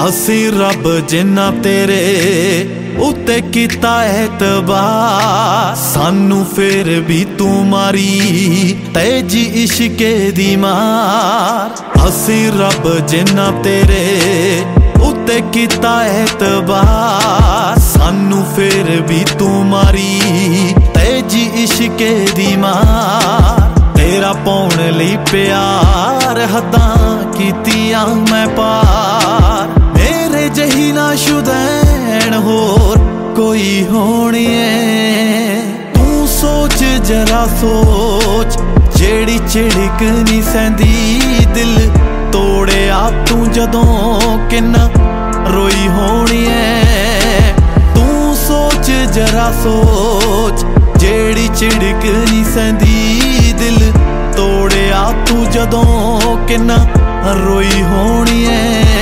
असी रब जिन्ना तेरे उत्ते कीता एतबार, सानू फिर भी तू मारी तेजी इश्के दी मार। असी रब जिन्ना तेरे उत्ते कीता एतबार, सानू फिर भी तू मारी तेजी इश्के दी मार। तेरा पाउण लई प्यार हदां कीतियां मैं पार, मेरे जही ना शुदैन होर कोई होनी है। तू सोच जरा सोच जेड़ी झिड़क नी सैंदी दिल तोड़िया तू जदों किन्ना रोई होनी है। तू सोच जरा सोच जेड़ी झिड़क नी सैंदी दिल तोड़िया तू जदों किन्ना रोई होनी है।